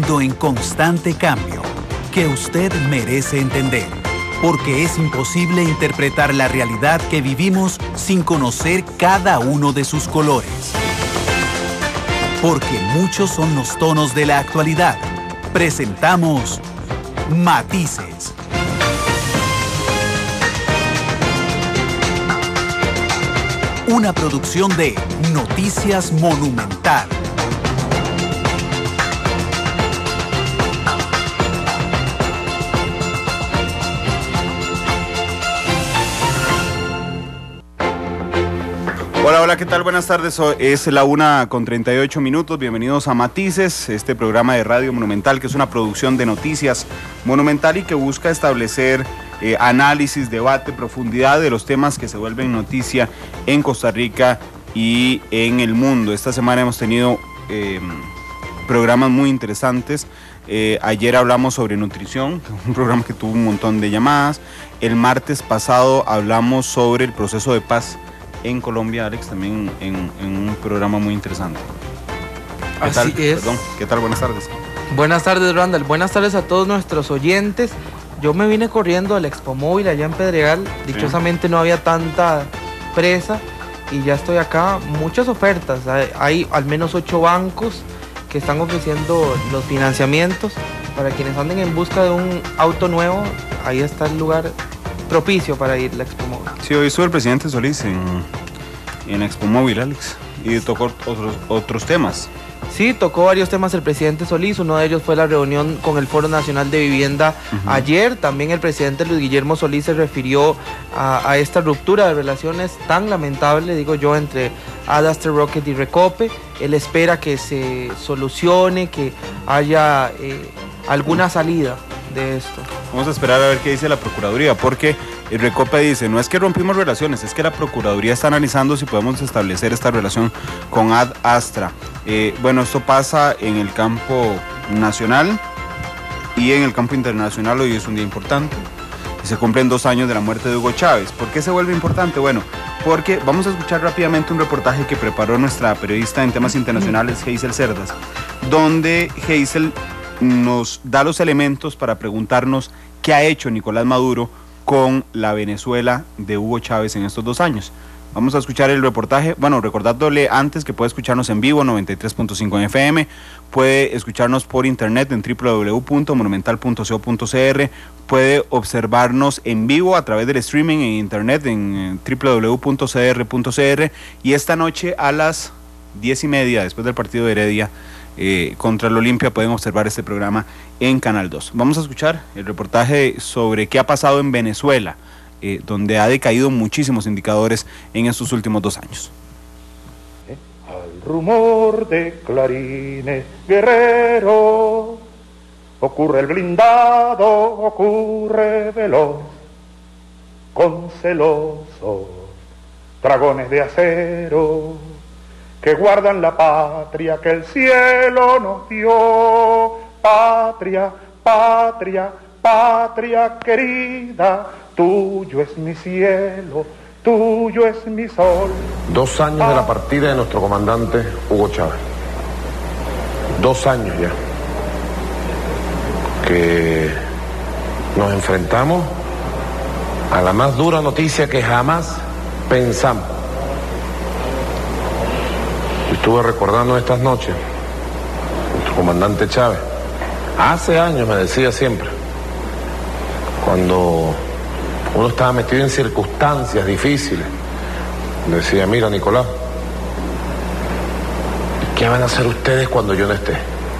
mundo en constante cambio que usted merece entender, porque es imposible interpretar la realidad que vivimos sin conocer cada uno de sus colores. Porque muchos son los tonos de la actualidad. Presentamos Matices. Una producción de Noticias Monumental. Hola, ¿qué tal? Buenas tardes, es la 1:38. Bienvenidos a Matices, este programa de Radio Monumental que es una producción de Noticias Monumental y que busca establecer análisis, debate, profundidad de los temas que se vuelven noticia en Costa Rica y en el mundo. Esta semana hemos tenido programas muy interesantes. Ayer hablamos sobre nutrición, un programa que tuvo un montón de llamadas. El martes pasado hablamos sobre el proceso de paz en Colombia, Alex, también en un programa muy interesante. Así es. Perdón, ¿qué tal? Buenas tardes. Buenas tardes, Randall. Buenas tardes a todos nuestros oyentes. Yo me vine corriendo al Expo Móvil allá en Pedregal. Dichosamente no había tanta presa y ya estoy acá. Muchas ofertas. Hay al menos 8 bancos que están ofreciendo los financiamientos para quienes anden en busca de un auto nuevo. Ahí está el lugar propicio para ir al Expo Móvil. Sí, hoy estuvo el presidente Solís en Expo Móvil, Alex, y tocó otros temas. Sí, tocó varios temas el presidente Solís. Uno de ellos fue la reunión con el Foro Nacional de Vivienda ayer. También el presidente Luis Guillermo Solís se refirió a esta ruptura de relaciones tan lamentable, digo yo, entre Adaster Rocket y Recope. Él espera que se solucione, que haya alguna salida de esto. Vamos a esperar a ver qué dice la Procuraduría, porque el Recope dice, no es que rompimos relaciones, es que la Procuraduría está analizando si podemos establecer esta relación con Ad Astra. Bueno, esto pasa en el campo nacional y en el campo internacional. Hoy es un día importante. Se cumplen 2 años de la muerte de Hugo Chávez. ¿Por qué se vuelve importante? Bueno, porque vamos a escuchar rápidamente un reportaje que preparó nuestra periodista en temas internacionales, Hazel Cerdas, donde Hazel nos da los elementos para preguntarnos qué ha hecho Nicolás Maduro con la Venezuela de Hugo Chávez en estos 2 años. Vamos a escuchar el reportaje. Bueno, recordándole antes que puede escucharnos en vivo, 93.5 en FM, puede escucharnos por internet en www.monumental.co.cr, puede observarnos en vivo a través del streaming en internet en www.cr.cr, y esta noche a las 10:30, después del partido de Heredia contra el Olimpia, pueden observar este programa en Canal 2. Vamos a escuchar el reportaje sobre qué ha pasado en Venezuela, donde ha decaído muchísimos indicadores en estos últimos 2 años. Al rumor de clarines guerreros, ocurre el blindado, ocurre veloz, con celosos dragones de acero que guardan la patria que el cielo nos dio. Patria, patria, patria querida, tuyo es mi cielo, tuyo es mi sol. 2 años de la partida de nuestro comandante Hugo Chávez. 2 años ya que nos enfrentamos a la más dura noticia que jamás pensamos. Estuve recordando estas noches, nuestro comandante Chávez, hace años me decía siempre, cuando uno estaba metido en circunstancias difíciles, decía, mira Nicolás, ¿qué van a hacer ustedes cuando yo no esté?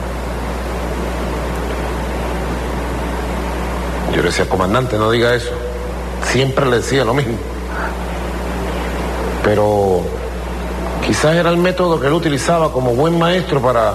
Yo le decía, comandante, no diga eso. Siempre le decía lo mismo. Pero quizás era el método que él utilizaba como buen maestro para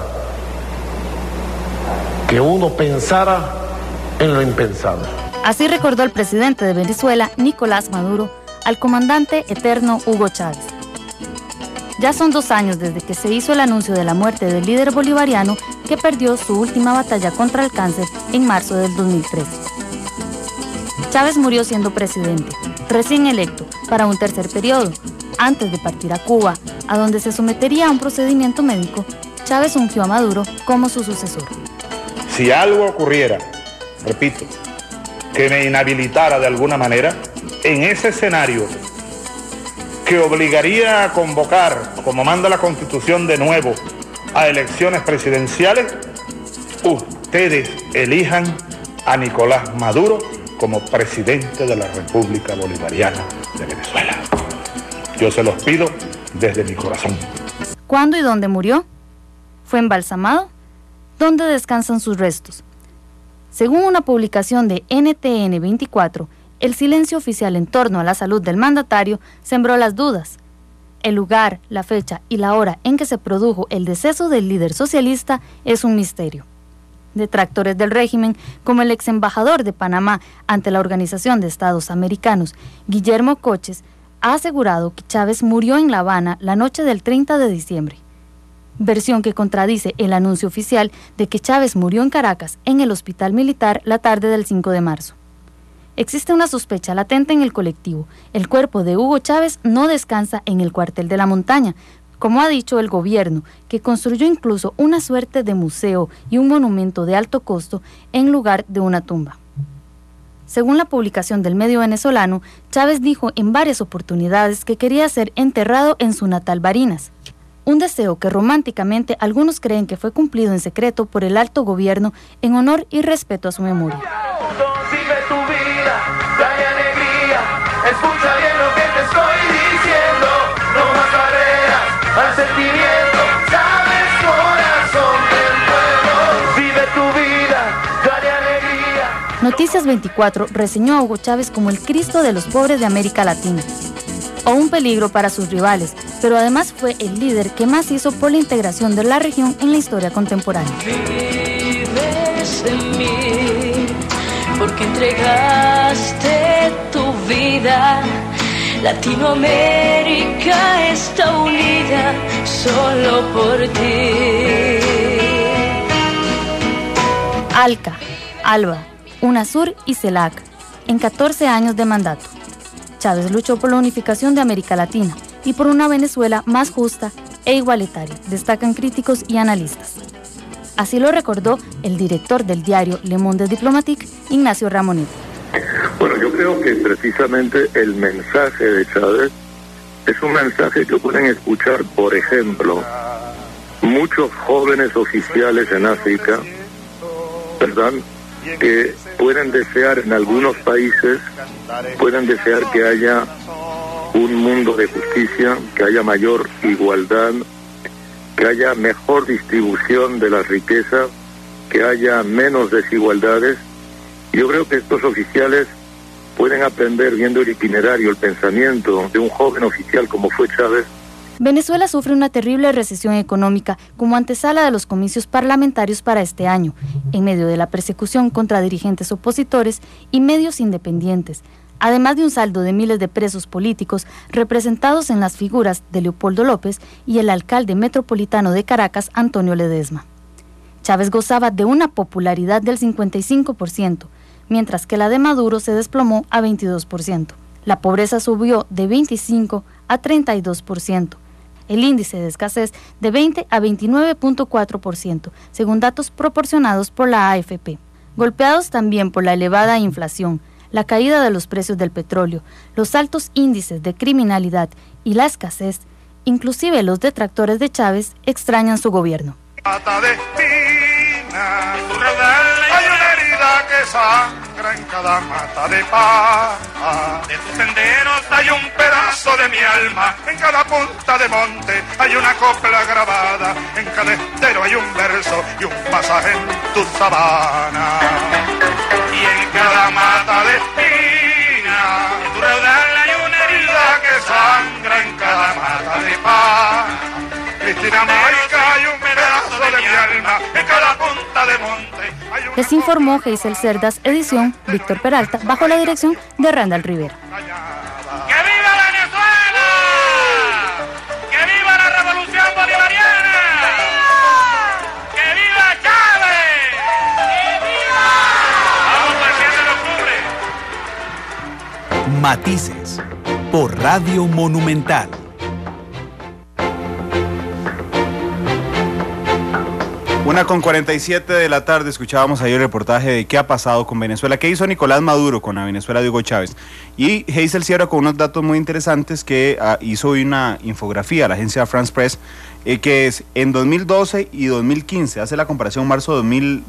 que uno pensara en lo impensable. Así recordó el presidente de Venezuela, Nicolás Maduro, al comandante eterno Hugo Chávez. Ya son 2 años desde que se hizo el anuncio de la muerte del líder bolivariano que perdió su última batalla contra el cáncer en marzo del 2013. Chávez murió siendo presidente, recién electo, para un 3er periodo. Antes de partir a Cuba, a donde se sometería a un procedimiento médico, Chávez ungió a Maduro como su sucesor. Si algo ocurriera, repito, que me inhabilitara de alguna manera, en ese escenario que obligaría a convocar, como manda la Constitución de nuevo, a elecciones presidenciales, ustedes elijan a Nicolás Maduro como presidente de la República Bolivariana de Venezuela. Yo se los pido desde mi corazón. ¿Cuándo y dónde murió? ¿Fue embalsamado? ¿Dónde descansan sus restos? Según una publicación de NTN 24, el silencio oficial en torno a la salud del mandatario sembró las dudas. El lugar, la fecha y la hora en que se produjo el deceso del líder socialista es un misterio. Detractores del régimen, como el ex embajador de Panamá ante la Organización de Estados Americanos, Guillermo Coches, ha asegurado que Chávez murió en La Habana la noche del 30 de diciembre. Versión que contradice el anuncio oficial de que Chávez murió en Caracas, en el hospital militar, la tarde del 5 de marzo. Existe una sospecha latente en el colectivo. El cuerpo de Hugo Chávez no descansa en el cuartel de la Montaña, como ha dicho el gobierno, que construyó incluso una suerte de museo y un monumento de alto costo en lugar de una tumba. Según la publicación del medio venezolano, Chávez dijo en varias oportunidades que quería ser enterrado en su natal Barinas. Un deseo que románticamente algunos creen que fue cumplido en secreto por el alto gobierno en honor y respeto a su memoria. Vive tu vida, trae alegría, escucha bien lo que te estoy diciendo, no más barreras al sentimiento, sabes corazón del pueblo, vive tu vida, trae alegría. Noticias 24 reseñó a Hugo Chávez como el Cristo de los pobres de América Latina, o un peligro para sus rivales, pero además fue el líder que más hizo por la integración de la región en la historia contemporánea. Vives en mí, porque entregaste tu vida. Latinoamérica está unida solo por ti. ALCA, ALBA, UNASUR y CELAC, en 14 años de mandato. Chávez luchó por la unificación de América Latina y por una Venezuela más justa e igualitaria, destacan críticos y analistas. Así lo recordó el director del diario Le Monde Diplomatique, Ignacio Ramonet. Bueno, yo creo que precisamente el mensaje de Chávez es un mensaje que pueden escuchar, por ejemplo, muchos jóvenes oficiales en África, ¿verdad?, que pueden desear en algunos países, pueden desear que haya un mundo de justicia, que haya mayor igualdad, que haya mejor distribución de la riqueza, que haya menos desigualdades. Yo creo que estos oficiales pueden aprender viendo el itinerario, el pensamiento de un joven oficial como fue Chávez. Venezuela sufre una terrible recesión económica como antesala de los comicios parlamentarios para este año, en medio de la persecución contra dirigentes opositores y medios independientes, además de un saldo de miles de presos políticos representados en las figuras de Leopoldo López y el alcalde metropolitano de Caracas, Antonio Ledesma. Chávez gozaba de una popularidad del 55%, mientras que la de Maduro se desplomó a 22%. La pobreza subió de 25% a 32%. El índice de escasez de 20 a 29.4%, según datos proporcionados por la AFP. Golpeados también por la elevada inflación, la caída de los precios del petróleo, los altos índices de criminalidad y la escasez, inclusive los detractores de Chávez extrañan su gobierno. Hay una herida que sangra en cada mata de paz. De tus senderos hay un pedazo de mi alma, en cada punta de monte hay una copla grabada, en cada estero hay un verso y un pasaje en tu sabana. Y en cada mata de espina, en tu raudal hay una herida que sangra en cada mata de paz. Cristina Marica, hay un pedazo de mi alma, en cada punta de monte. Les informó Geisel Cerdas, edición Víctor Peralta, bajo la dirección de Randall Rivera. ¡Que viva Venezuela! ¡Que viva la revolución bolivariana! ¡Que viva Chávez! ¡Que viva! ¡Vamos para el 7 de octubre! Matices, por Radio Monumental. 1:47 de la tarde, escuchábamos ayer el reportaje de qué ha pasado con Venezuela, qué hizo Nicolás Maduro con la Venezuela de Hugo Chávez. Y Hazel cierra con unos datos muy interesantes que hizo hoy una infografía a la agencia France Press, que es en 2012 y 2015, hace la comparación marzo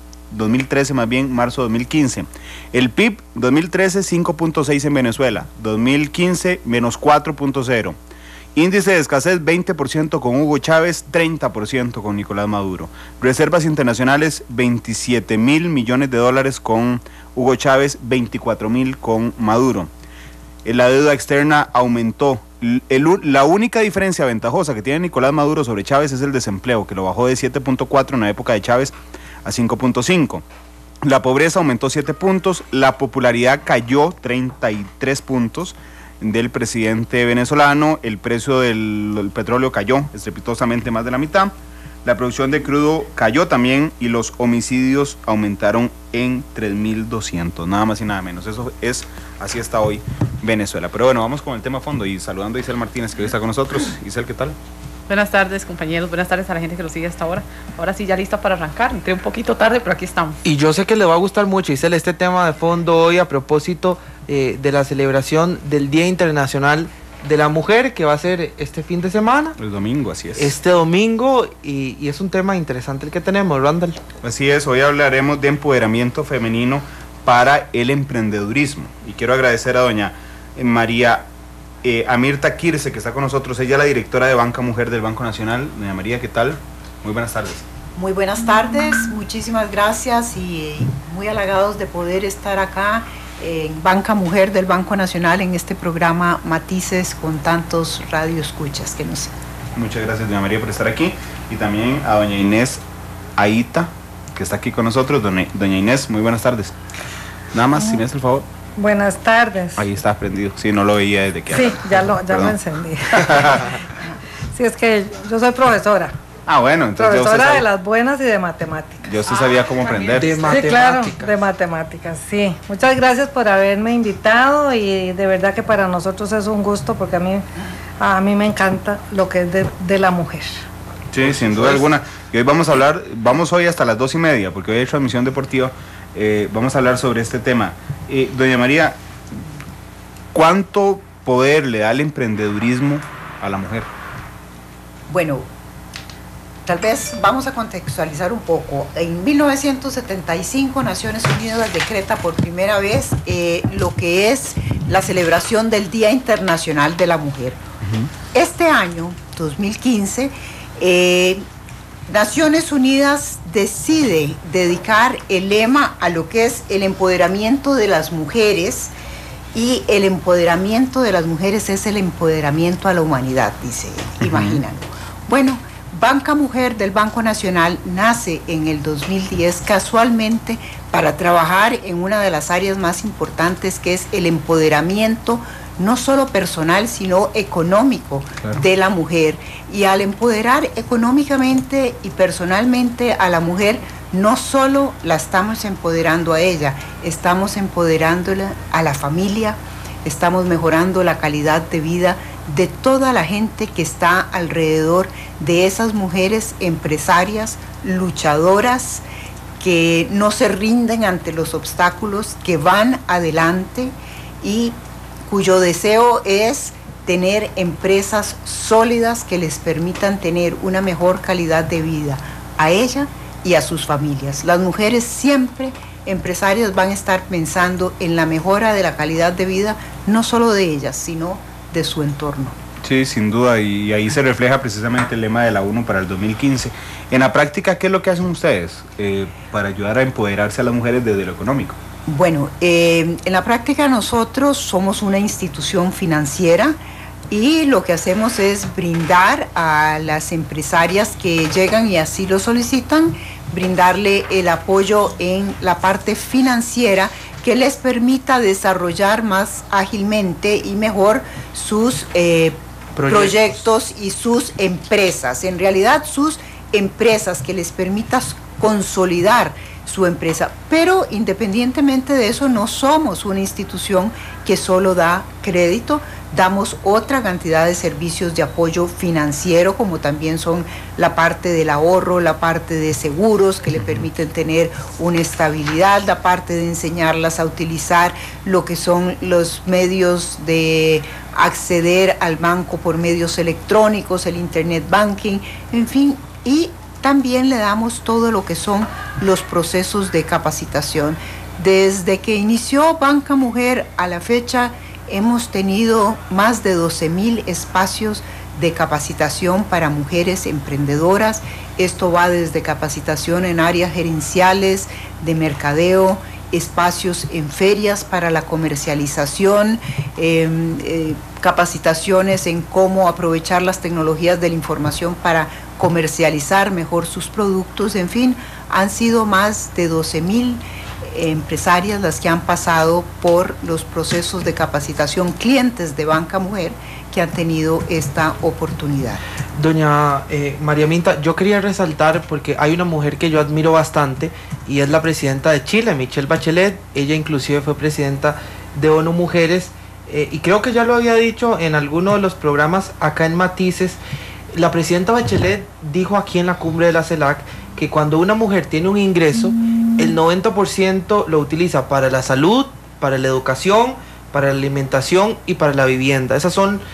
2013 más bien, marzo 2015. El PIB 2013 5.6 en Venezuela, 2015 menos 4.0. Índice de escasez 20% con Hugo Chávez, 30% con Nicolás Maduro. Reservas internacionales 27.000 millones de dólares con Hugo Chávez, 24.000 con Maduro. La deuda externa aumentó. La única diferencia ventajosa que tiene Nicolás Maduro sobre Chávez es el desempleo, que lo bajó de 7.4 en la época de Chávez a 5.5. La pobreza aumentó 7 puntos, la popularidad cayó 33 puntos del presidente venezolano, el precio del petróleo cayó estrepitosamente más de la mitad, la producción de crudo cayó también y los homicidios aumentaron en 3.200, nada más y nada menos. Eso es, así está hoy Venezuela. Pero bueno, vamos con el tema a fondo y saludando a Isel Martínez, que hoy está con nosotros. Isel, ¿qué tal? Buenas tardes, compañeros, buenas tardes a la gente que nos sigue hasta ahora. Ahora sí, ya lista para arrancar, entré un poquito tarde, pero aquí estamos. Y yo sé que le va a gustar mucho, Isel, este tema de fondo hoy a propósito de la celebración del Día Internacional de la Mujer, que va a ser este fin de semana. El domingo, así es. Este domingo, y es un tema interesante el que tenemos, Randall. Así es, hoy hablaremos de empoderamiento femenino para el emprendedurismo. Y quiero agradecer a doña María Amirta Kirse, que está con nosotros. Ella es la directora de Banca Mujer del Banco Nacional. Doña María, ¿qué tal? Muy buenas tardes. Muy buenas tardes, muchísimas gracias y muy halagados de poder estar acá en Banca Mujer del Banco Nacional en este programa Matices con tantos radioescuchas que nos... Muchas gracias, doña María, por estar aquí. Y también a doña Inés Aita, que está aquí con nosotros. Doña Inés, muy buenas tardes. Nada más, Inés, por favor. Buenas tardes. Ahí está prendido. Sí, no lo veía desde que... Sí, ya lo encendí. Sí, es que yo soy profesora. Ah, bueno, entonces profesora de las buenas y de matemáticas. Yo sabía cómo aprender. Sí, claro, de matemáticas, sí. Muchas gracias por haberme invitado y de verdad que para nosotros es un gusto porque a mí me encanta lo que es de la mujer. Sí, sin duda alguna. Y hoy vamos hoy hasta las 2:30, porque hoy hay transmisión deportiva. Vamos a hablar sobre este tema. Doña María, ¿cuánto poder le da el emprendedurismo a la mujer? Bueno, tal vez vamos a contextualizar un poco. En 1975 Naciones Unidas decreta por primera vez lo que es la celebración del Día Internacional de la Mujer. Este año, 2015, Naciones Unidas decide dedicar el lema a lo que es el empoderamiento de las mujeres, y el empoderamiento de las mujeres es el empoderamiento a la humanidad, dice, imagínalo. Bueno, Banca Mujer del Banco Nacional nace en el 2010 casualmente para trabajar en una de las áreas más importantes, que es el empoderamiento no solo personal, sino económico, claro, de la mujer. Y al empoderar económicamente y personalmente a la mujer, no solo la estamos empoderando a ella, estamos empoderándola a la familia, estamos mejorando la calidad de vida de toda la gente que está alrededor de esas mujeres empresarias, luchadoras, que no se rinden ante los obstáculos, que van adelante y cuyo deseo es tener empresas sólidas que les permitan tener una mejor calidad de vida a ella y a sus familias. Las mujeres siempre, empresarias, van a estar pensando en la mejora de la calidad de vida, no solo de ellas, sino de su entorno. Sí, sin duda, y ahí se refleja precisamente el lema de la ONU para el 2015. En la práctica, ¿qué es lo que hacen ustedes para ayudar a empoderarse a las mujeres desde lo económico? Bueno, en la práctica nosotros somos una institución financiera y lo que hacemos es brindar a las empresarias que llegan y así lo solicitan, brindarle el apoyo en la parte financiera que les permita desarrollar más ágilmente y mejor sus proyectos y sus empresas. En realidad, sus empresas, que les permita consolidar su empresa. Pero independientemente de eso, no somos una institución que solo da crédito, Damos otra cantidad de servicios de apoyo financiero, como también son la parte del ahorro, la parte de seguros que le permiten tener una estabilidad, la parte de enseñarlas a utilizar lo que son los medios de acceder al banco por medios electrónicos, el internet banking, en fin, y también le damos todo lo que son los procesos de capacitación. Desde que inició Banca Mujer a la fecha, hemos tenido más de 12,000 espacios de capacitación para mujeres emprendedoras. Esto va desde capacitación en áreas gerenciales, de mercadeo, espacios en ferias para la comercialización, capacitaciones en cómo aprovechar las tecnologías de la información para comercializar mejor sus productos. En fin, han sido más de 12,000 empresarias las que han pasado por los procesos de capacitación, clientes de Banca Mujer que han tenido esta oportunidad. Doña María Minta, yo quería resaltar porque hay una mujer que yo admiro bastante y es la presidenta de Chile, Michelle Bachelet. Ella inclusive fue presidenta de ONU Mujeres y creo que ya lo había dicho en alguno de los programas acá en Matices. La presidenta Bachelet dijo aquí en la cumbre de la CELAC que cuando una mujer tiene un ingreso, el 90% lo utiliza para la salud, para la educación, para la alimentación y para la vivienda. Esa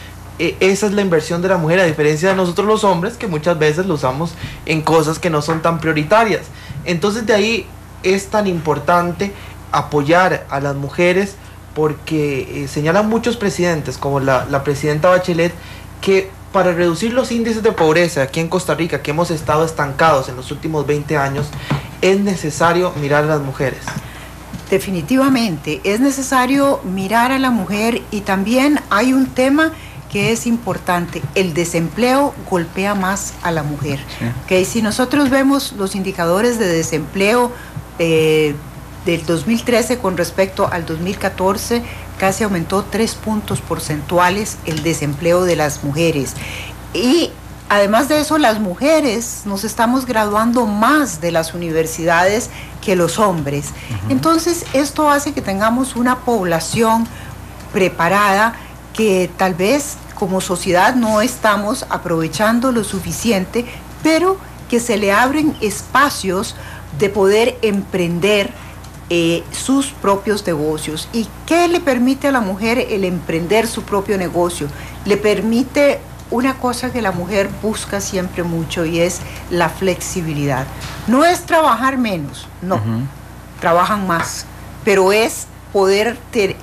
es la inversión de la mujer, a diferencia de nosotros los hombres, que muchas veces lo usamos en cosas que no son tan prioritarias. Entonces de ahí es tan importante apoyar a las mujeres, porque señalan muchos presidentes, como la presidenta Bachelet, que para reducir los índices de pobreza aquí en Costa Rica, que hemos estado estancados en los últimos 20 años, es necesario mirar a las mujeres. Definitivamente, es necesario mirar a la mujer, y también hay un tema que es importante: el desempleo golpea más a la mujer. Sí. Okay, si nosotros vemos los indicadores de desempleo del 2013 con respecto al 2014, casi aumentó 3 puntos porcentuales el desempleo de las mujeres. Y además de eso, las mujeres nos estamos graduando más de las universidades que los hombres. Entonces, esto hace que tengamos una población preparada que tal vez como sociedad no estamos aprovechando lo suficiente, pero que se le abren espacios de poder emprender sus propios negocios. ¿Y qué le permite a la mujer el emprender su propio negocio? Le permite una cosa que la mujer busca siempre mucho, y es la flexibilidad. No es trabajar menos, no, trabajan más, pero es poder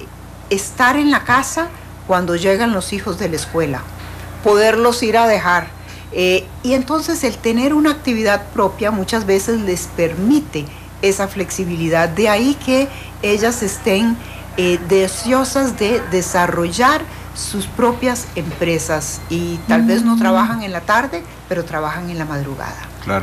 estar en la casa cuando llegan los hijos de la escuela, poderlos ir a dejar. Y entonces el tener una actividad propia muchas veces les permite esa flexibilidad. De ahí que ellas estén deseosas de desarrollar sus propias empresas, y tal vez no trabajan en la tarde, pero trabajan en la madrugada. Claro.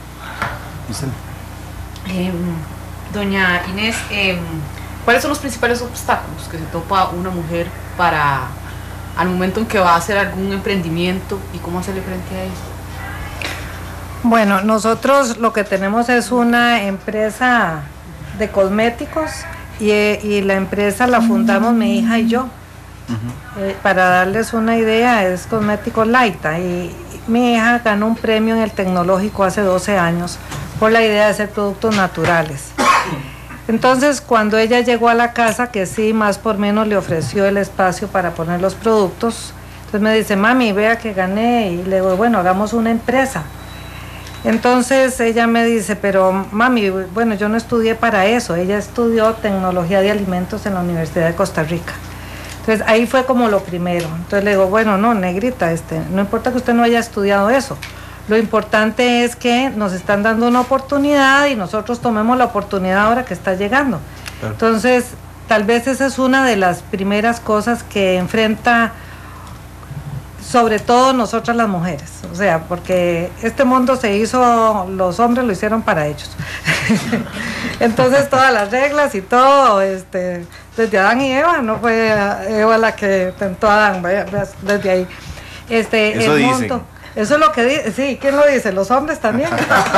Doña Inés, ¿cuáles son los principales obstáculos que se topa una mujer al momento en que va a hacer algún emprendimiento, y cómo hacerle frente a eso? Bueno, nosotros lo que tenemos es una empresa de cosméticos, y la empresa la fundamos mi hija y yo. Para darles una idea, es Cosméticos Laita, y mi hija ganó un premio en el Tecnológico hace 12 años por la idea de hacer productos naturales. Entonces, cuando ella llegó a la casa, que sí, más por menos le ofreció el espacio para poner los productos, entonces me dice: mami, vea que gané. Y le digo: bueno, hagamos una empresa. Entonces ella me dice: pero mami, bueno, yo no estudié para eso. Ella estudió tecnología de alimentos en la Universidad de Costa Rica. Entonces ahí fue como lo primero. Entonces le digo: bueno, no, negrita, no importa que usted no haya estudiado eso. Lo importante es que nos están dando una oportunidad, y nosotros tomemos la oportunidad ahora que está llegando. Claro. Entonces, tal vez esa es una de las primeras cosas que enfrenta, sobre todo nosotras las mujeres. O sea, porque este mundo se hizo, los hombres lo hicieron para ellos. Entonces todas las reglas y todo, desde Adán y Eva, no fue Eva la que tentó a Adán, vaya, desde ahí. Eso el dicen. mundo, eso es lo que dice, sí, ¿quién lo dice? ¿Los hombres también?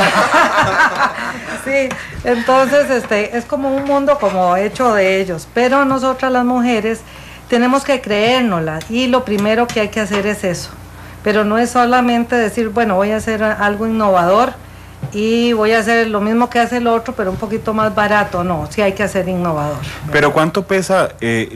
Sí, entonces es como un mundo como hecho de ellos, pero nosotras las mujeres tenemos que creérnosla y lo primero que hay que hacer es eso. Pero no es solamente decir, bueno, voy a hacer algo innovador y voy a hacer lo mismo que hace el otro, pero un poquito más barato. No, sí hay que hacer innovador. Pero ¿cuánto pesa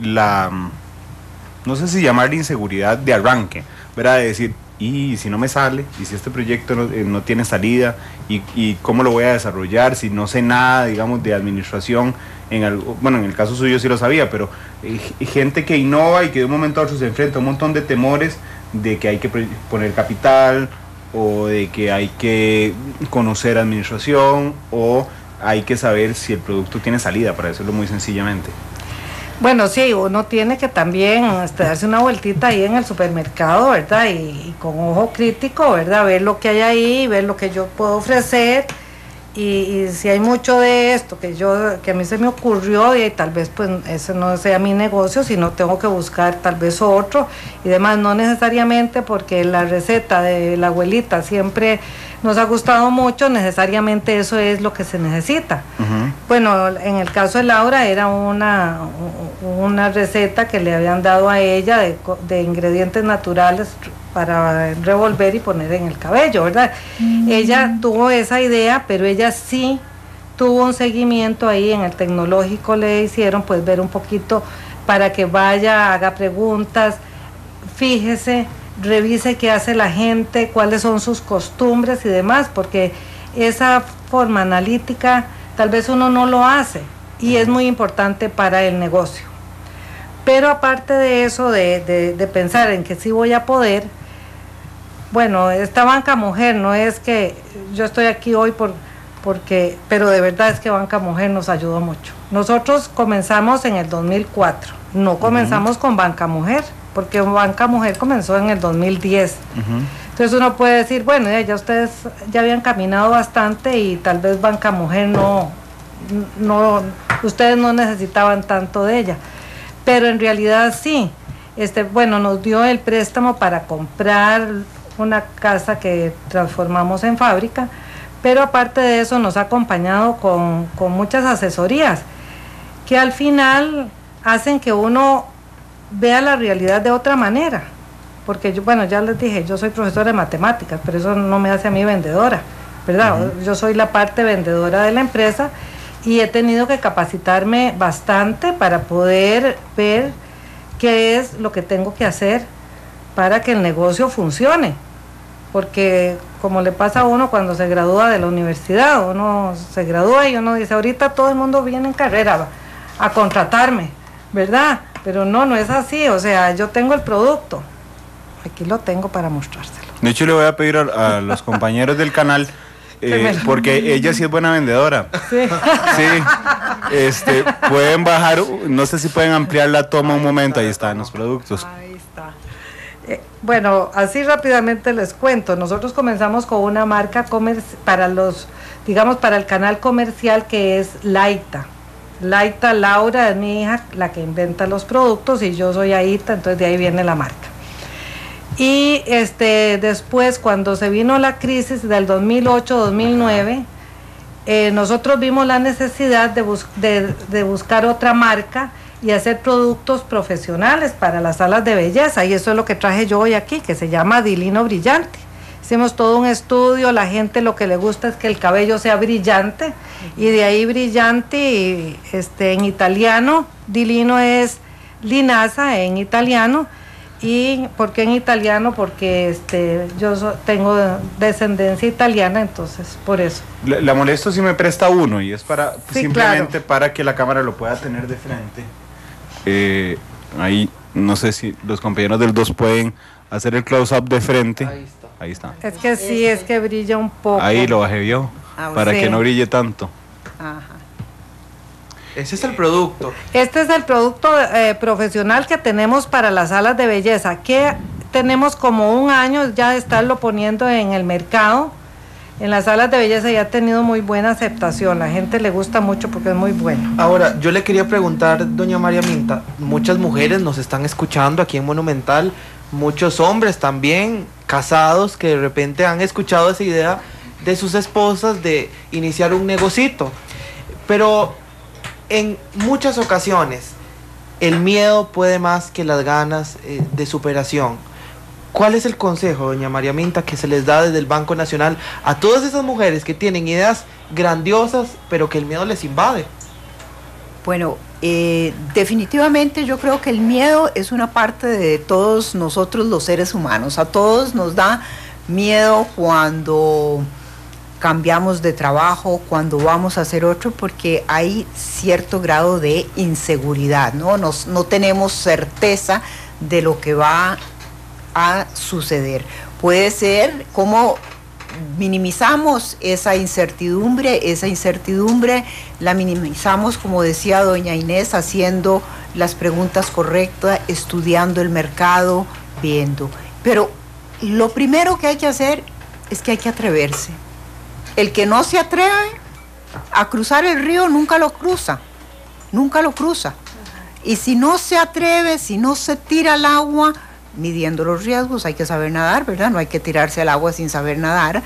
no sé si llamar inseguridad de arranque, ¿verdad? De decir, y si no me sale, y si este proyecto no tiene salida, y cómo lo voy a desarrollar, si no sé nada, digamos, de administración, en el caso suyo sí lo sabía, pero gente que innova y que de un momento a otro se enfrenta a un montón de temores de que hay que poner capital, o de que hay que conocer administración, o hay que saber si el producto tiene salida, para decirlo muy sencillamente. Bueno, sí, uno tiene que también darse una vueltita ahí en el supermercado, ¿verdad? Y con ojo crítico, ¿verdad? Ver lo que hay ahí, ver lo que yo puedo ofrecer, y si hay mucho de esto que a mí se me ocurrió, y tal vez pues ese no sea mi negocio, sino tengo que buscar tal vez otro, y demás, no necesariamente porque la receta de la abuelita siempre nos ha gustado mucho, necesariamente eso es lo que se necesita. Uh-huh. Bueno, en el caso de Laura era una receta que le habían dado a ella de ingredientes naturales para revolver y poner en el cabello, ¿verdad? Ella tuvo esa idea, pero ella sí tuvo un seguimiento ahí en el tecnológico, le hicieron pues ver un poquito para que vaya, haga preguntas, fíjese, revise qué hace la gente, cuáles son sus costumbres y demás, porque esa forma analítica tal vez uno no lo hace y es muy importante para el negocio. Pero aparte de eso, de pensar en que sí voy a poder, bueno, esta Banca Mujer no es que yo estoy aquí hoy porque, pero de verdad es que Banca Mujer nos ayudó mucho. Nosotros comenzamos en el 2004, no comenzamos con Banca Mujer, porque Banca Mujer comenzó en el 2010. Entonces uno puede decir, bueno, ya ustedes ya habían caminado bastante y tal vez Banca Mujer no, ustedes no necesitaban tanto de ella, pero en realidad sí. Bueno, nos dio el préstamo para comprar una casa que transformamos en fábrica, pero aparte de eso nos ha acompañado con muchas asesorías que al final hacen que uno vea la realidad de otra manera, porque yo, bueno, ya les dije, yo soy profesora de matemáticas, pero eso no me hace a mí vendedora, ¿verdad? Yo soy la parte vendedora de la empresa y he tenido que capacitarme bastante para poder ver qué es lo que tengo que hacer para que el negocio funcione, porque como le pasa a uno cuando se gradúa de la universidad, uno se gradúa y uno dice, ahorita todo el mundo viene en carrera a contratarme, ¿verdad? Pero no es así, o sea, yo tengo el producto, aquí lo tengo para mostrárselo. De hecho, le voy a pedir a los compañeros del canal, porque ella sí es buena vendedora. Sí. Sí, pueden bajar, no sé si pueden ampliar la toma un momento, ahí están los productos. Ahí está. Bueno, así rápidamente les cuento, nosotros comenzamos con una marca para el canal comercial que es Laita. Laita, Laura es mi hija, la que inventa los productos, y yo soy Aita, entonces de ahí viene la marca. Y después, cuando se vino la crisis del 2008-2009, nosotros vimos la necesidad de buscar otra marca y hacer productos profesionales para las salas de belleza, y eso es lo que traje yo hoy aquí, que se llama Dilino Brillante. Hicimos todo un estudio, la gente lo que le gusta es que el cabello sea brillante, y de ahí brillante, y en italiano, Dilino es linaza en italiano. ¿Y por qué en italiano? Porque yo tengo descendencia italiana, entonces por eso. La molesto si me presta uno, y es para sí, simplemente claro, para que la cámara lo pueda tener de frente. Ahí no sé si los compañeros del 2 pueden hacer el close-up de frente. Ahí está. Es que sí, es que brilla un poco. Ahí lo bajé yo, para que no brille tanto. Ajá. Ese es el producto. Este es el producto profesional que tenemos para las salas de belleza, que tenemos como un año ya de estarlo poniendo en el mercado. En las salas de belleza ya ha tenido muy buena aceptación, la gente le gusta mucho porque es muy bueno. Ahora, yo le quería preguntar, doña María Minta, muchas mujeres nos están escuchando aquí en Monumental, muchos hombres también, casados, que de repente han escuchado esa idea de sus esposas de iniciar un negocito, pero en muchas ocasiones el miedo puede más que las ganas de superación. ¿Cuál es el consejo, doña María Minta, que se les da desde el Banco Nacional a todas esas mujeres que tienen ideas grandiosas, pero que el miedo les invade? Bueno, definitivamente yo creo que el miedo es una parte de todos nosotros los seres humanos. A todos nos da miedo cuando cambiamos de trabajo, cuando vamos a hacer otro, porque hay cierto grado de inseguridad, ¿no? No tenemos certeza de lo que va a suceder. Puede ser como minimizamos esa incertidumbre la minimizamos, como decía doña Inés, haciendo las preguntas correctas, estudiando el mercado, viendo. Pero lo primero que hay que hacer es que hay que atreverse. El que no se atreve a cruzar el río nunca lo cruza. Y si no se atreve, si no se tira al agua, midiendo los riesgos, hay que saber nadar, ¿verdad? No hay que tirarse al agua sin saber nadar.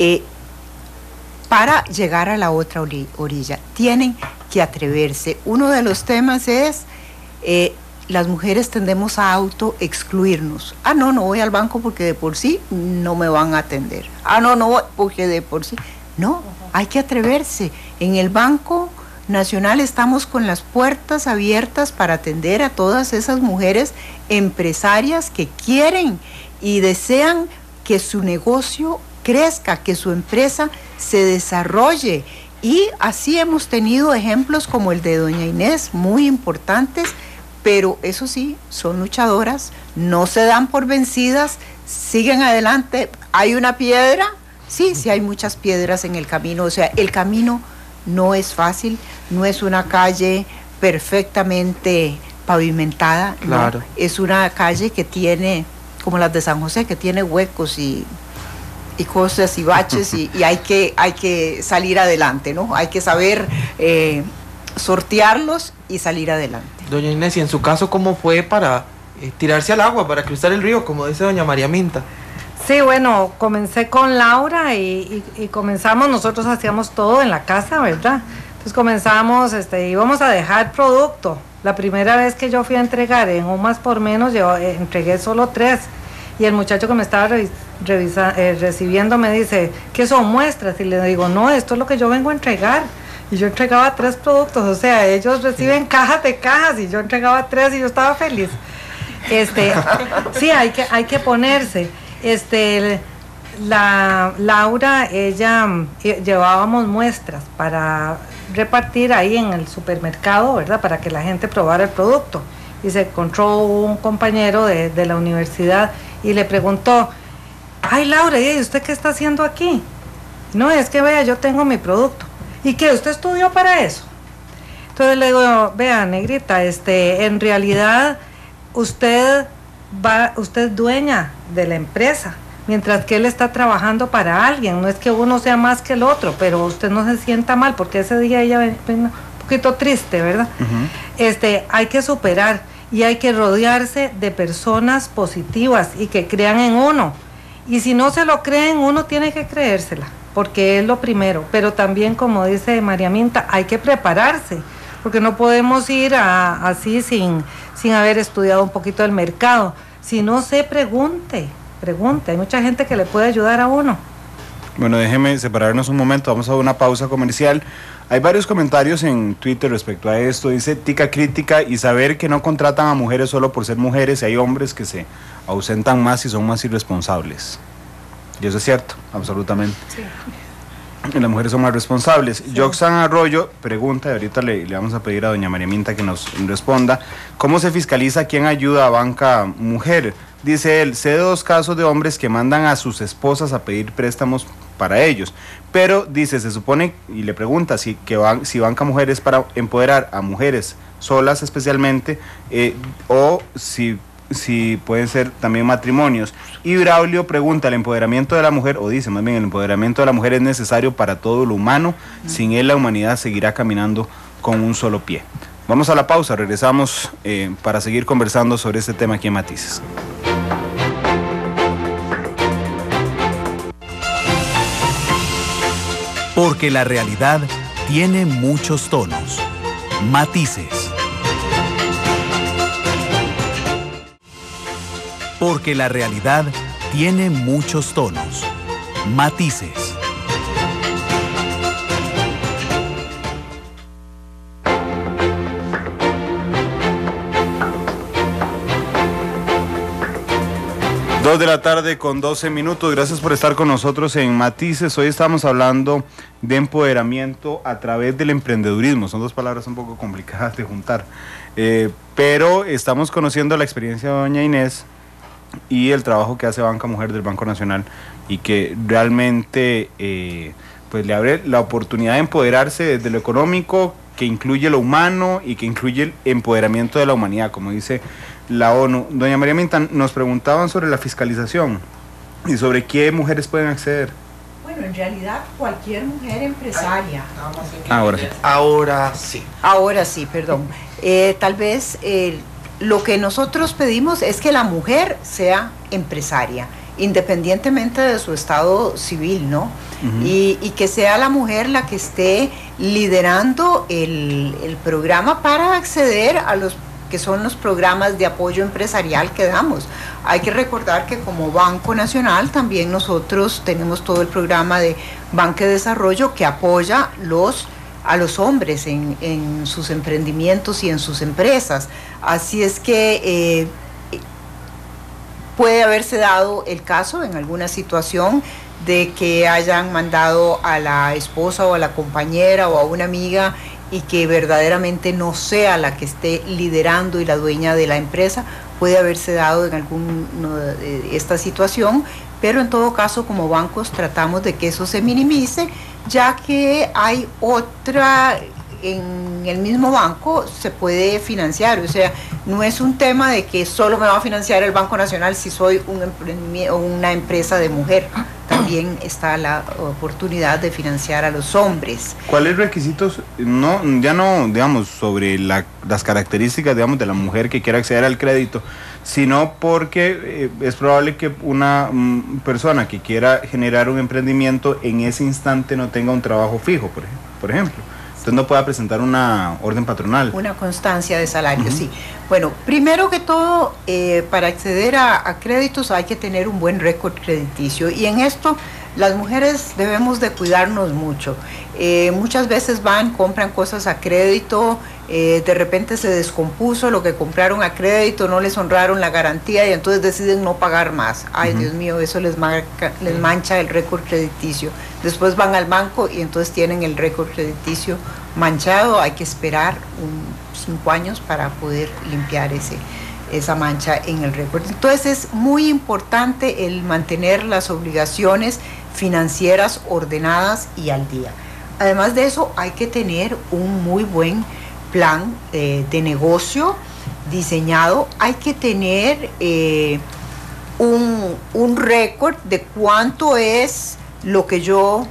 Para llegar a la otra orilla, tienen que atreverse. Uno de los temas es, las mujeres tendemos a autoexcluirnos. No voy al banco porque de por sí no me van a atender. No voy porque de por sí. No, hay que atreverse. En el Banco Nacional estamos con las puertas abiertas para atender a todas esas mujeres empresarias que quieren y desean que su negocio crezca, que su empresa se desarrolle. Y así hemos tenido ejemplos como el de doña Inés, muy importantes, pero eso sí, son luchadoras, no se dan por vencidas, siguen adelante. ¿Hay una piedra? Sí hay muchas piedras en el camino, o sea, el camino no es fácil, no es una calle perfectamente pavimentada, claro. No, es una calle que tiene, como las de San José, que tiene huecos y cosas y baches y hay que salir adelante, ¿no? Hay que saber sortearlos y salir adelante. Doña Inés, y en su caso, ¿cómo fue para tirarse al agua, para cruzar el río, como dice doña María Minta? Sí, bueno, comencé con Laura y comenzamos, nosotros hacíamos todo en la casa, ¿verdad? Entonces comenzamos, íbamos a dejar producto. La primera vez que yo fui a entregar en un más por menos, yo entregué solo 3. Y el muchacho que me estaba recibiendo me dice, ¿qué son muestras? Y le digo, no, esto es lo que yo vengo a entregar. Y yo entregaba 3 productos, o sea, ellos reciben cajas de cajas y yo entregaba 3 y yo estaba feliz. Sí, hay que ponerse. Laura, ella llevábamos muestras para repartir ahí en el supermercado, ¿verdad? Para que la gente probara el producto. Y se encontró un compañero de la universidad y le preguntó, ay Laura, ¿y usted qué está haciendo aquí? No, es que vea, yo tengo mi producto. ¿Y qué? ¿Usted estudió para eso? Entonces le digo, vea, negrita, en realidad usted es dueña de la empresa, mientras que él está trabajando para alguien. No es que uno sea más que el otro, pero usted no se sienta mal, porque ese día ella venía un poquito triste, ¿verdad? Uh-huh. Hay que superar y hay que rodearse de personas positivas y que crean en uno. Y si no se lo creen, uno tiene que creérsela, porque es lo primero. Pero también, como dice María Minta, hay que prepararse, porque no podemos ir así sin haber estudiado un poquito el mercado. Si no se pregunte, hay mucha gente que le puede ayudar a uno. Bueno, déjeme separarnos un momento, vamos a una pausa comercial. Hay varios comentarios en Twitter respecto a esto. Dice tica crítica y saber que no contratan a mujeres solo por ser mujeres, y hay hombres que se ausentan más y son más irresponsables. Y eso es cierto, absolutamente. Sí. Las mujeres son más responsables. Sí. Joxan Arroyo pregunta, y ahorita le vamos a pedir a doña María Minta que nos responda, ¿cómo se fiscaliza quién ayuda a banca mujer? Dice él, sé de 2 casos de hombres que mandan a sus esposas a pedir préstamos para ellos, pero dice, se supone, y le pregunta si banca mujeres para empoderar a mujeres solas especialmente, o si pueden ser también matrimonios. Y Braulio pregunta, ¿el empoderamiento de la mujer, o dice más bien, el empoderamiento de la mujer es necesario para todo lo humano? Sin él la humanidad seguirá caminando con un solo pie. Vamos a la pausa, regresamos para seguir conversando sobre este tema aquí en Matices. Porque la realidad tiene muchos tonos, matices. porque la realidad tiene muchos tonos, matices. Dos de la tarde con 12 minutos. Gracias por estar con nosotros en Matices. Hoy estamos hablando de empoderamiento a través del emprendedurismo. Son dos palabras un poco complicadas de juntar. Pero estamos conociendo la experiencia de doña Inés y el trabajo que hace Banca Mujer del Banco Nacional, y que realmente pues le abre la oportunidad de empoderarse desde lo económico, que incluye lo humano y que incluye el empoderamiento de la humanidad, como dice la ONU. Doña María Minta, nos preguntaban sobre la fiscalización y sobre qué mujeres pueden acceder. Bueno, en realidad cualquier mujer empresaria. Ahora sí. Ahora sí, perdón. Tal vez lo que nosotros pedimos es que la mujer sea empresaria, independientemente de su estado civil, ¿no? Y que sea la mujer la que esté liderando el programa para acceder a los que son los programas de apoyo empresarial que damos. Hay que recordar que como Banco Nacional también nosotros tenemos todo el programa de Banca de Desarrollo que apoya a los hombres en sus emprendimientos y en sus empresas. Así es que puede haberse dado el caso en alguna situación de que hayan mandado a la esposa o a la compañera o a una amiga y que verdaderamente no sea la que esté liderando y la dueña de la empresa. Puede haberse dado en esta situación, pero en todo caso como bancos tratamos de que eso se minimice, ya que hay otra, en el mismo banco se puede financiar, o sea, no es un tema de que solo me va a financiar el Banco Nacional si soy una empresa de mujer. También está la oportunidad de financiar a los hombres. ¿Cuáles requisitos? Ya no, digamos, sobre las características, digamos, de la mujer que quiera acceder al crédito, sino porque es probable que una persona que quiera generar un emprendimiento en ese instante no tenga un trabajo fijo, por ejemplo. Entonces no pueda presentar una orden patronal. Una constancia de salario, sí. Bueno, primero que todo, para acceder a créditos hay que tener un buen récord crediticio, y en esto las mujeres debemos de cuidarnos mucho. Muchas veces compran cosas a crédito, de repente se descompuso lo que compraron a crédito, no les honraron la garantía y entonces deciden no pagar más. Ay, Dios mío, eso les mancha el récord crediticio. Después van al banco y entonces tienen el récord crediticio manchado. Hay que esperar 5 años para poder limpiar esa mancha en el récord. Entonces es muy importante el mantener las obligaciones financieras ordenadas y al día. Además de eso, hay que tener un muy buen plan de negocio diseñado. Hay que tener un récord de cuánto es lo que yo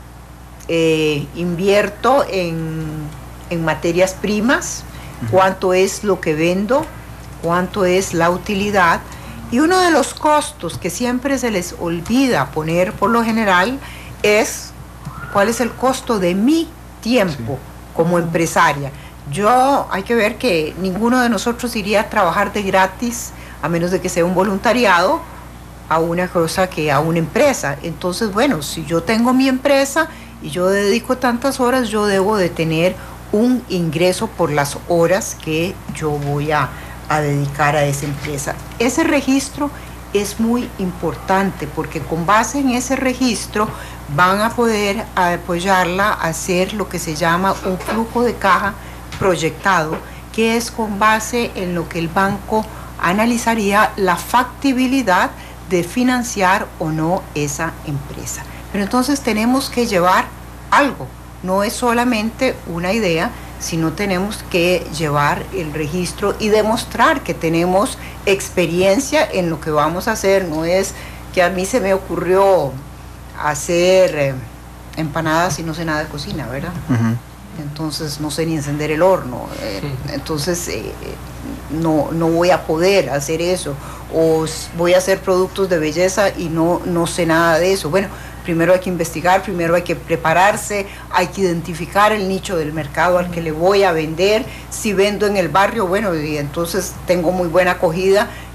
invierto en materias primas, cuánto es lo que vendo, cuánto es la utilidad. Y uno de los costos que siempre se les olvida poner por lo general es cuál es el costo de mi tiempo como empresaria. Hay que ver que ninguno de nosotros iría a trabajar de gratis, a menos de que sea un voluntariado, a una cosa que a una empresa. Entonces, bueno, si yo tengo mi empresa y yo dedico tantas horas, yo debo de tener un ingreso por las horas que yo voy a dedicar a esa empresa. Ese registro es muy importante porque con base en ese registro van a poder apoyarla a hacer lo que se llama un flujo de caja proyectado, que es con base en lo que el banco analizaría la factibilidad de financiar o no esa empresa. Pero entonces tenemos que llevar algo, no es solamente una idea, sino tenemos que llevar el registro y demostrar que tenemos experiencia en lo que vamos a hacer. No es que a mí se me ocurrió hacer empanadas y no sé nada de cocina, ¿verdad? Entonces no sé ni encender el horno, entonces no voy a poder hacer eso, o voy a hacer productos de belleza y no sé nada de eso. Bueno, primero hay que investigar, primero hay que prepararse, hay que identificar el nicho del mercado al que le voy a vender. Si vendo en el barrio, bueno, y entonces tengo muy buena acogida,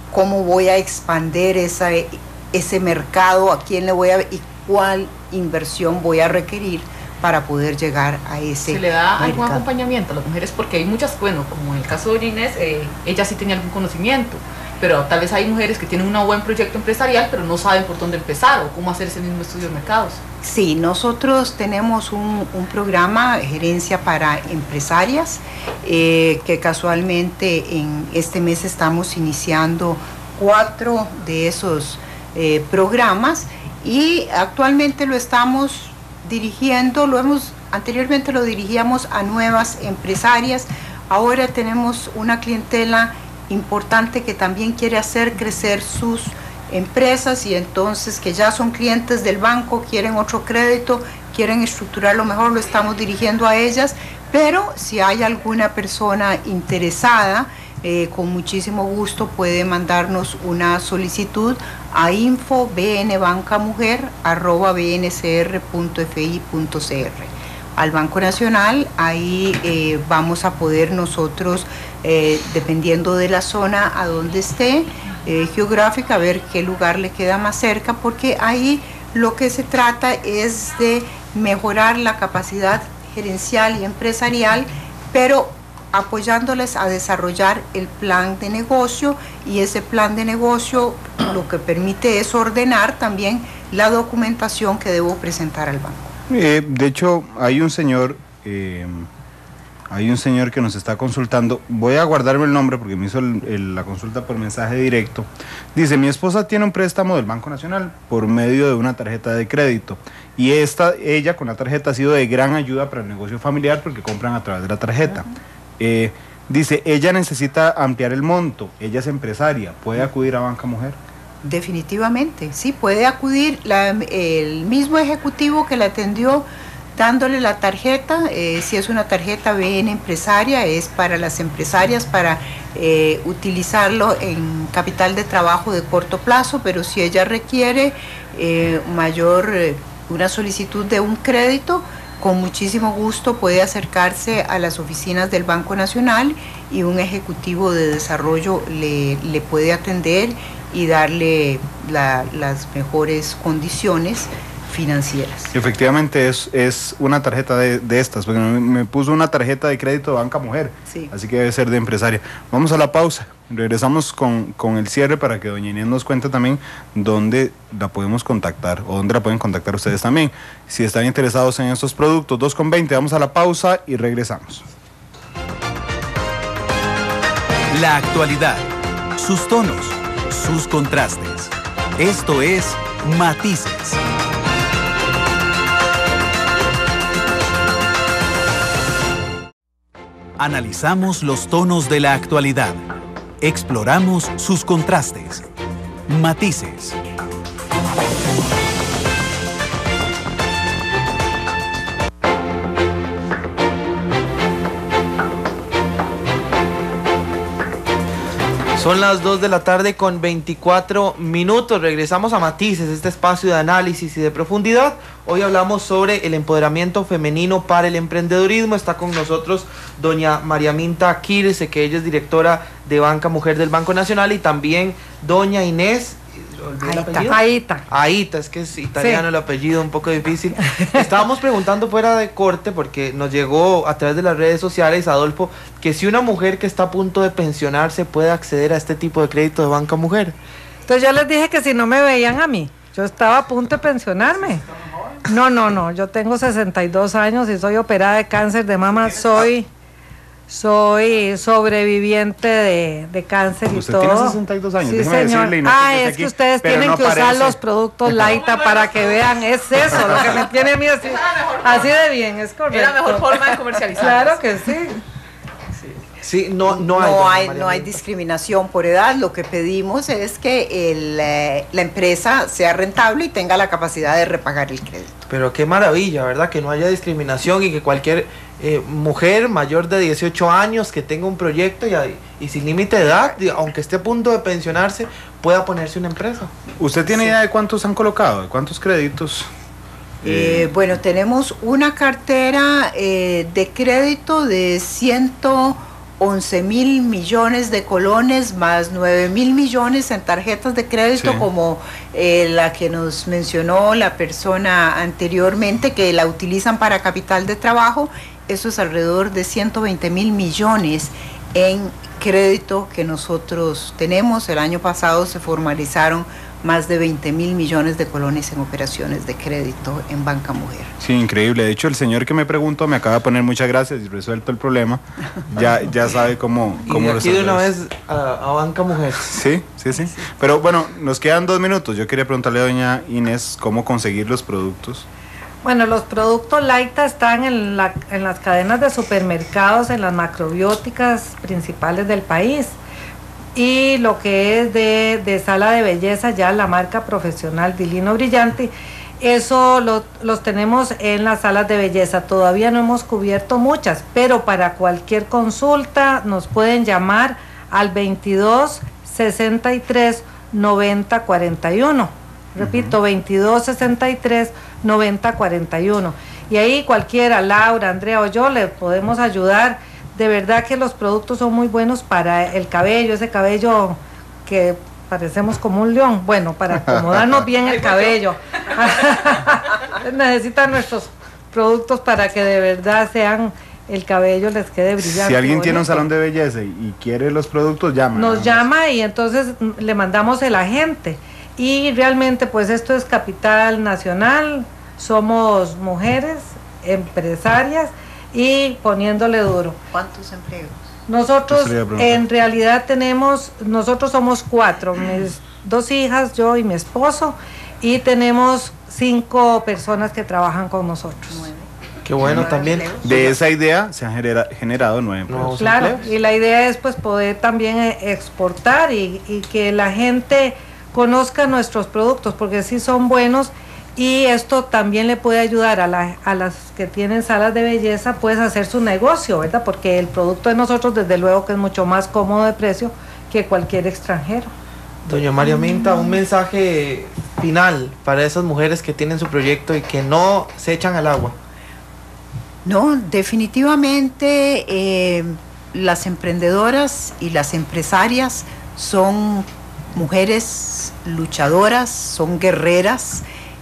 cómo voy a expandir ese mercado, a quién le voy a y cuál inversión voy a requerir para poder llegar a ese ¿Se le da algún mercado. acompañamiento a las mujeres? Porque hay muchas, bueno, como en el caso de doña Inés, ella sí tenía algún conocimiento, pero tal vez hay mujeres que tienen un buen proyecto empresarial, pero no saben por dónde empezar o cómo hacer ese mismo estudio de mercados. Sí, nosotros tenemos un programa, Gerencia para Empresarias, que casualmente en este mes estamos iniciando 4 de esos programas y actualmente lo estamos dirigiendo, anteriormente lo dirigíamos a nuevas empresarias, ahora tenemos una clientela importante que también quiere hacer crecer sus empresas y entonces que ya son clientes del banco, quieren otro crédito, quieren estructurarlo mejor, lo estamos dirigiendo a ellas, pero si hay alguna persona interesada, con muchísimo gusto puede mandarnos una solicitud a info.bnbancamujer@bncr.fi.cr al Banco Nacional. Ahí vamos a poder nosotros, dependiendo de la zona a donde esté geográfica, ver qué lugar le queda más cerca, porque ahí lo que se trata es de mejorar la capacidad gerencial y empresarial, pero apoyándoles a desarrollar el plan de negocio, y ese plan de negocio lo que permite es ordenar también la documentación que debo presentar al banco. De hecho, hay un señor que nos está consultando. Voy a guardarme el nombre porque me hizo la consulta por mensaje directo. Dice: mi esposa tiene un préstamo del Banco Nacional por medio de una tarjeta de crédito y ella con la tarjeta ha sido de gran ayuda para el negocio familiar porque compran a través de la tarjeta. Dice, ella necesita ampliar el monto, ella es empresaria, ¿puede acudir a Banca Mujer? Definitivamente, sí, puede acudir el mismo ejecutivo que la atendió dándole la tarjeta, si es una tarjeta BN empresaria, es para las empresarias, para utilizarlo en capital de trabajo de corto plazo, pero si ella requiere una solicitud de un crédito, con muchísimo gusto puede acercarse a las oficinas del Banco Nacional y un ejecutivo de desarrollo le puede atender y darle las mejores condiciones financieras. Efectivamente es una tarjeta de estas, porque me puso una tarjeta de crédito de Banca Mujer, sí. Así que debe ser de empresaria. Vamos a la pausa, regresamos con el cierre para que doña Inés nos cuente también dónde la podemos contactar o dónde la pueden contactar ustedes también, si están interesados en estos productos. 2:20, vamos a la pausa y regresamos. La actualidad, sus tonos, sus contrastes. Esto es Matices. Analizamos los tonos de la actualidad. Exploramos sus contrastes. Matices. Son las 2 de la tarde con 24 minutos. Regresamos a Matices, este espacio de análisis y de profundidad. Hoy hablamos sobre el empoderamiento femenino para el emprendedurismo. Está con nosotros doña María Minta Quirce, que ella es directora de Banca Mujer del Banco Nacional, y también doña Inés Aita, es que es italiano, sí. El apellido un poco difícil. Estábamos preguntando fuera de corte, porque nos llegó a través de las redes sociales, Adolfo, que si una mujer que está a punto de pensionarse puede acceder a este tipo de crédito de Banca Mujer. Entonces yo les dije que si no me veían a mí, yo estaba a punto de pensionarme. No, yo tengo 62 años y soy operada de cáncer de mama, soy sobreviviente de cáncer y todo. Usted tiene 62 años, sí, déjeme señor. decirle, Es que ustedes tienen que usar los productos Laita para que vean, es eso, lo que me tiene a mí así de bien, es correcto. Es la mejor forma de comercializar. Claro que sí. Sí, no hay discriminación por edad. Lo que pedimos es que la empresa sea rentable y tenga la capacidad de repagar el crédito. Pero qué maravilla, ¿verdad? Que no haya discriminación y que cualquier mujer mayor de 18 años que tenga un proyecto y sin límite de edad, aunque esté a punto de pensionarse, pueda ponerse una empresa. ¿Usted tiene idea de cuántos han colocado? ¿De cuántos créditos? Bueno, tenemos una cartera de crédito de 111 11.000 millones de colones más 9.000 millones en tarjetas de crédito, Sí. como la que nos mencionó la persona anteriormente, que la utilizan para capital de trabajo. Eso es alrededor de 120.000 millones en crédito que nosotros tenemos. El año pasado se formalizaron más de 20.000 millones de colones en operaciones de crédito en Banca Mujer. Sí, increíble. De hecho, el señor que me preguntó me acaba de poner muchas gracias y resuelto el problema. Ya sabe cómo Y de aquí de resolver una eso. vez a Banca Mujer. Sí. Pero bueno, nos quedan 2 minutos. Yo quería preguntarle a doña Inés cómo conseguir los productos. Bueno, los productos Laita están en las cadenas de supermercados, en las macrobióticas principales del país. Y lo que es de sala de belleza, ya la marca profesional Dilino Brillante, eso los tenemos en las salas de belleza. Todavía no hemos cubierto muchas, pero para cualquier consulta nos pueden llamar al 22 63 90 41. Repito, 22 63 90 41. Y ahí cualquiera, Laura, Andrea o yo, le podemos ayudar. De verdad que los productos son muy buenos para el cabello, ese cabello que parecemos como un león. Bueno, para acomodarnos bien el cabello. Necesitan nuestros productos para que de verdad sean, el cabello les quede brillante. Si alguien tiene un bonito. salón de belleza y quiere los productos, llama. Nos llama y entonces le mandamos el agente. Y realmente pues esto es capital nacional, somos mujeres, empresarias y poniéndole duro. ¿Cuántos empleos? Nosotros Eso le iba a preguntar. en realidad nosotros somos 4, mis 2 hijas, yo y mi esposo, y tenemos 5 personas que trabajan con nosotros. Qué bueno también. De esa idea se han generado 9 empleos. Nuevos Claro, empleos. y la idea es pues poder también exportar y que la gente conozca nuestros productos, porque sí son buenos, y esto también le puede ayudar a las que tienen salas de belleza, pues a hacer su negocio, ¿verdad? Porque el producto de nosotros desde luego que es mucho más cómodo de precio que cualquier extranjero. Doña María Minta, un mensaje final para esas mujeres que tienen su proyecto y que no se echan al agua. No, definitivamente las emprendedoras y las empresarias son mujeres luchadoras, son guerreras,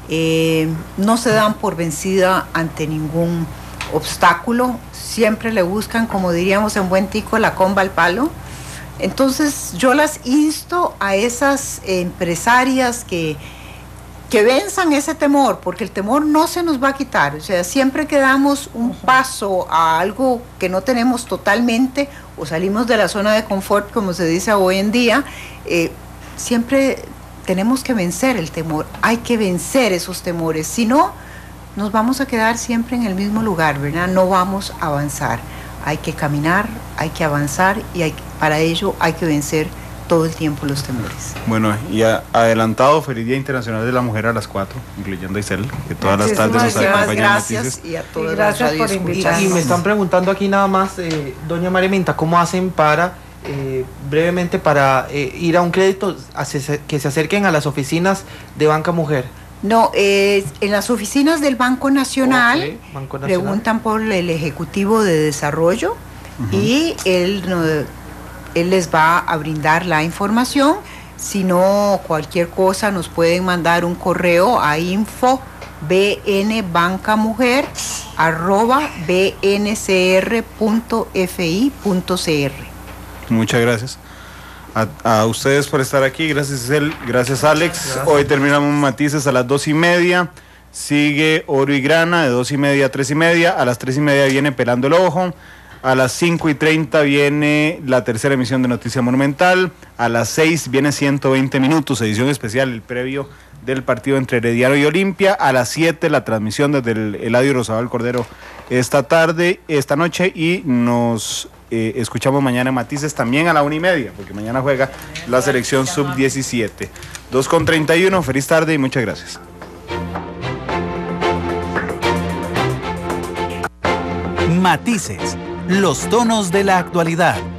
no se dan por vencida ante ningún obstáculo, siempre le buscan, como diríamos en buen tico, la comba al palo. Entonces yo las insto a esas empresarias que venzan ese temor, porque el temor no se nos va a quitar. O sea, siempre que damos un paso a algo que no tenemos totalmente, o salimos de la zona de confort, como se dice hoy en día, siempre tenemos que vencer el temor, hay que vencer esos temores, si no, nos vamos a quedar siempre en el mismo lugar, ¿verdad? No vamos a avanzar, hay que caminar, hay que avanzar y para ello hay que vencer todo el tiempo los temores. Bueno, y adelantado, feliz Día Internacional de la Mujer a las 4, incluyendo a Isel, que todas las tardes nos acompaña en Gracias Noticias. y a todas Y gracias las por radioescuchas. invitarnos. Y me están preguntando aquí nada más, doña María Minta, ¿cómo hacen para, brevemente, para ir a un crédito, que se acerquen a las oficinas de Banca Mujer? No, en las oficinas del Banco Nacional, Ok, Banco Nacional. preguntan por el Ejecutivo de Desarrollo y él les va a brindar la información. Si no, cualquier cosa nos pueden mandar un correo a info@bncr.fi.cr. Muchas gracias a ustedes por estar aquí. Gracias, Isel. Gracias, Alex. Hoy terminamos Matices a las 2:30. Sigue Oro y Grana de 2:30 a 3:30. A las 3:30 viene Pelando el Ojo. A las 5:30 viene la tercera emisión de Noticia Monumental. A las 6 viene 120 minutos, edición especial, el previo del partido entre Herediano y Olimpia. A las 7 la transmisión desde el Eladio Rosabal Cordero esta noche, y nos escuchamos mañana en Matices también a la 1:30, porque mañana juega la selección sub-17. 2:31, feliz tarde y muchas gracias. Matices, los tonos de la actualidad